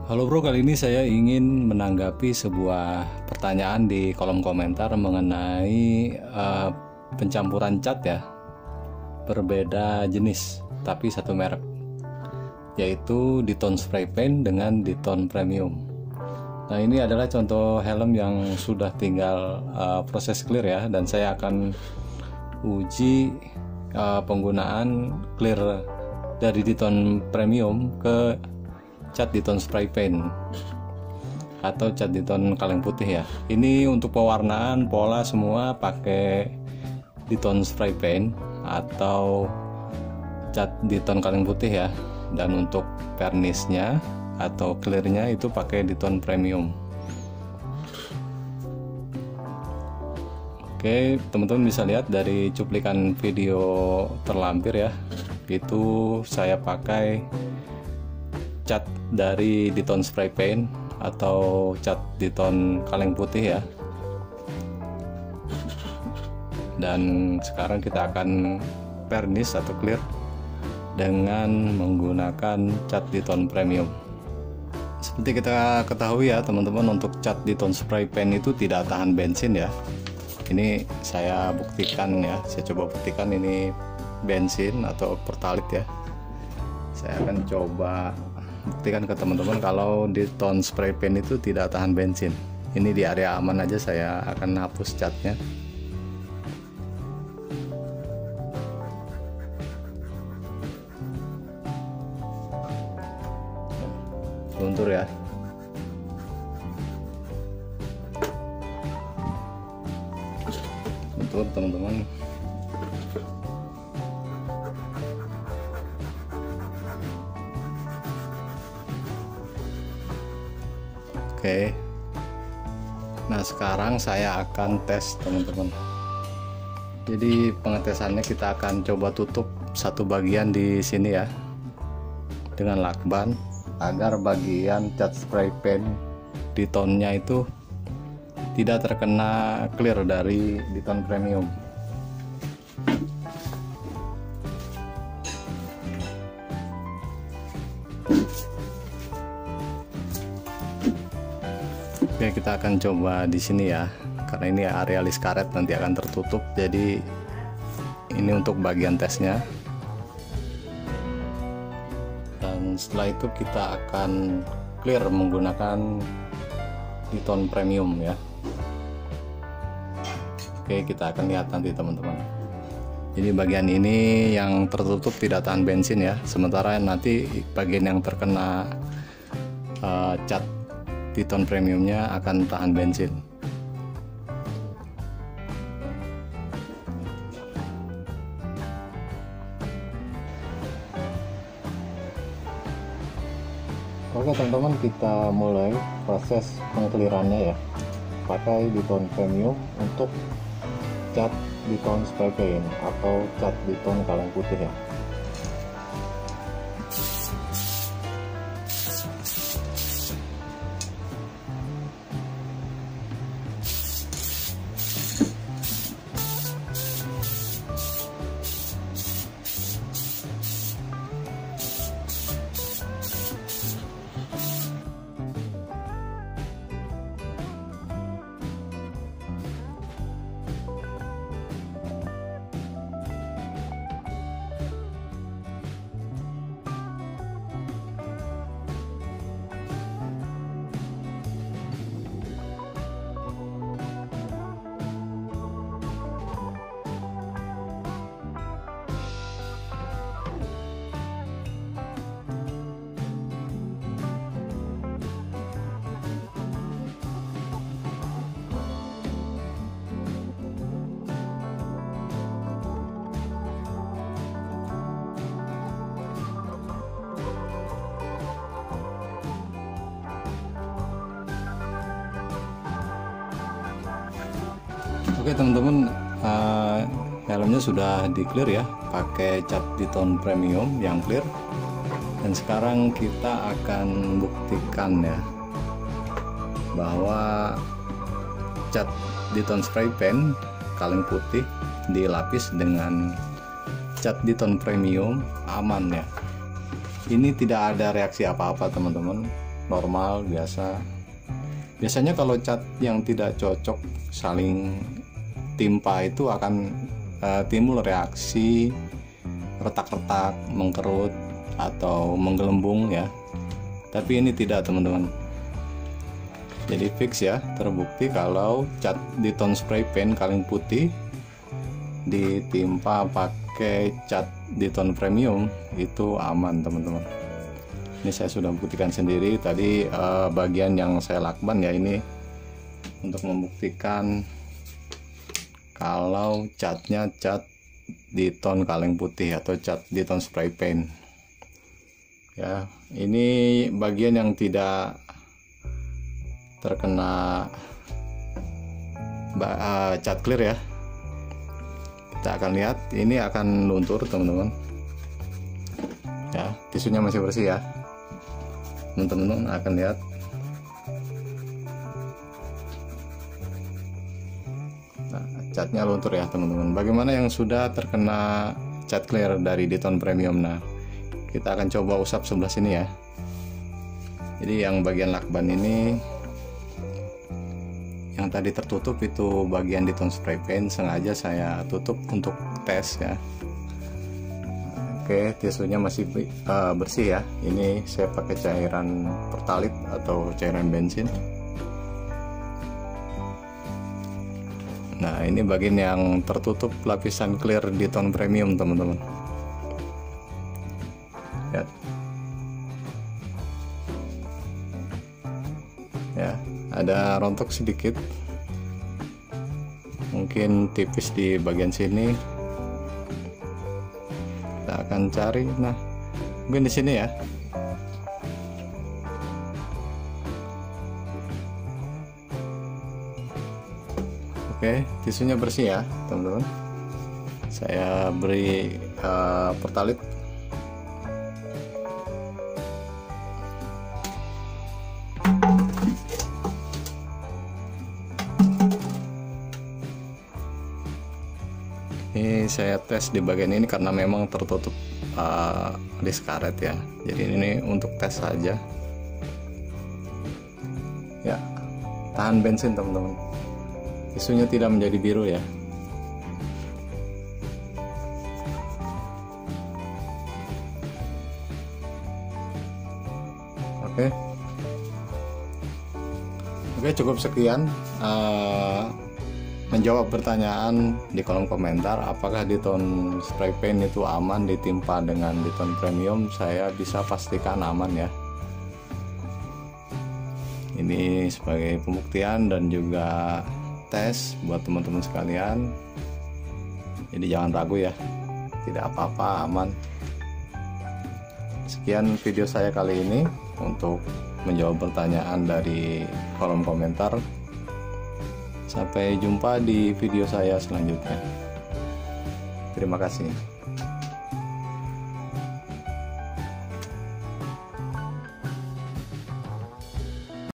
Halo bro, kali ini saya ingin menanggapi sebuah pertanyaan di kolom komentar mengenai pencampuran cat ya, berbeda jenis tapi satu merek, yaitu Diton Spray Paint dengan Diton Premium. Nah, ini adalah contoh helm yang sudah tinggal proses clear ya, dan saya akan uji penggunaan clear dari Diton Premium ke cat Diton Spray Paint atau cat Diton kaleng putih ya. Ini untuk pewarnaan pola semua pakai Diton Spray Paint atau cat Diton kaleng putih ya, dan untuk varnisnya atau clearnya itu pakai Diton Premium. Oke, teman-teman bisa lihat dari cuplikan video terlampir ya, itu saya pakai cat dari Diton Spray Paint atau cat Diton kaleng putih ya. Dan sekarang kita akan varnish atau clear dengan menggunakan cat Diton Premium. Seperti kita ketahui ya teman-teman, untuk cat Diton Spray Paint itu tidak tahan bensin ya. Ini saya buktikan ya, saya coba buktikan ini bensin atau pertalite ya. Saya akan coba buktikan ke teman-teman kalau Diton Spray Paint itu tidak tahan bensin. Ini di area aman aja saya akan hapus catnya. Luntur ya. Luntur teman-teman. Oke, nah sekarang saya akan tes teman-teman. Jadi pengetesannya kita akan coba tutup satu bagian di sini ya dengan lakban agar bagian cat spray paint Ditonnya itu tidak terkena clear dari Diton Premium. Oke, kita akan coba di sini ya, karena ini area list karet nanti akan tertutup. Jadi ini untuk bagian tesnya. Dan setelah itu kita akan clear menggunakan Diton Premium ya. Oke, kita akan lihat nanti teman-teman. Jadi bagian ini yang tertutup tidak tahan bensin ya, sementara nanti bagian yang terkena cat Diton Premiumnya akan tahan bensin. Oke teman-teman, kita mulai proses pengklirannya ya, pakai Diton Premium untuk cat Diton Spray Paint atau cat Diton kaleng putih ya. Oke teman-teman, helmnya sudah di clear ya, pakai cat Diton Premium yang clear. Dan sekarang kita akan buktikan ya bahwa cat Diton Spray Paint kaleng putih dilapis dengan cat Diton Premium aman ya. Ini tidak ada reaksi apa-apa teman-teman, normal biasa. Biasanya kalau cat yang tidak cocok saling timpa itu akan timbul reaksi retak-retak, mengkerut atau menggelembung ya. Tapi ini tidak teman-teman. Jadi fix ya, terbukti kalau cat di tone spray paint kaleng putih ditimpa pakai cat di tone premium itu aman teman-teman. Ini saya sudah buktikan sendiri tadi, bagian yang saya lakban ya ini untuk membuktikan kalau catnya cat di tone kaleng putih atau cat di tone spray paint ya. Ini bagian yang tidak terkena cat clear ya. Kita akan lihat ini akan luntur teman-teman ya. Tisunya masih bersih ya, teman-teman akan lihat. Nah, catnya luntur ya teman-teman. Bagaimana yang sudah terkena cat clear dari di tone premium? Nah, kita akan coba usap sebelah sini ya. Jadi yang bagian lakban ini yang tadi tertutup itu bagian di tone spray paint, sengaja saya tutup untuk tes ya. Oke, tisunya masih bersih ya. Ini saya pakai cairan pertalit atau cairan bensin. Nah, ini bagian yang tertutup lapisan clear di tone premium teman-teman. Ya, ada rontok sedikit, mungkin tipis di bagian sini. Kita akan cari, nah mungkin di sini ya. Oke, tisunya bersih ya teman-teman. Saya beri pertalit. Ini saya tes di bagian ini karena memang tertutup list karet ya. Jadi ini untuk tes saja. Ya, tahan bensin teman-teman. Tisunya tidak menjadi biru ya. Oke, cukup sekian. Menjawab pertanyaan di kolom komentar apakah di tone spray paint itu aman ditimpa dengan di tone premium. Saya bisa pastikan aman ya. Ini sebagai pembuktian dan juga tes buat teman-teman sekalian. Jadi jangan ragu ya, tidak apa-apa, aman. Sekian video saya kali ini untuk menjawab pertanyaan dari kolom komentar. Sampai jumpa di video saya selanjutnya. Terima kasih.